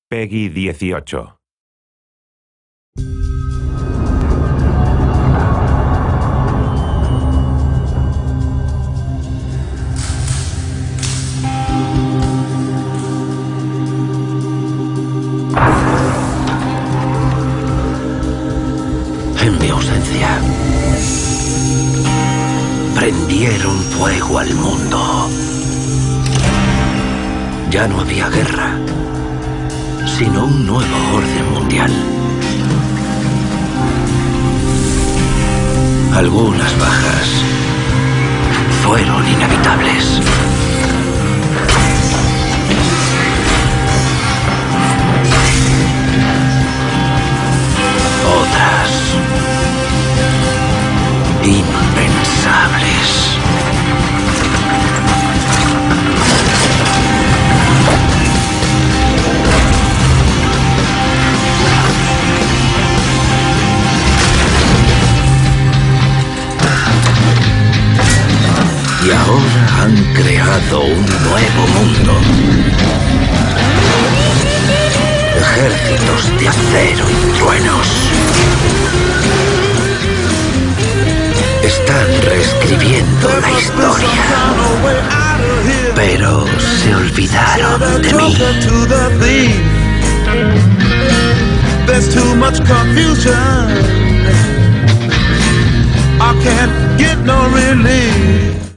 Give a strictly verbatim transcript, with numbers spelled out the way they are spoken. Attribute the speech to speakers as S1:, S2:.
S1: Peggy dieciocho.
S2: En mi ausencia, prendieron fuego al mundo. Ya no había guerra, sino un nuevo orden mundial. Algunas bajas fueron inevitables. Otras impensables. Y ahora han creado un nuevo mundo. Ejércitos de acero y truenos. Están reescribiendo la historia. Pero se olvidaron de mí.
S3: There's too much confusion. I can't get no relief.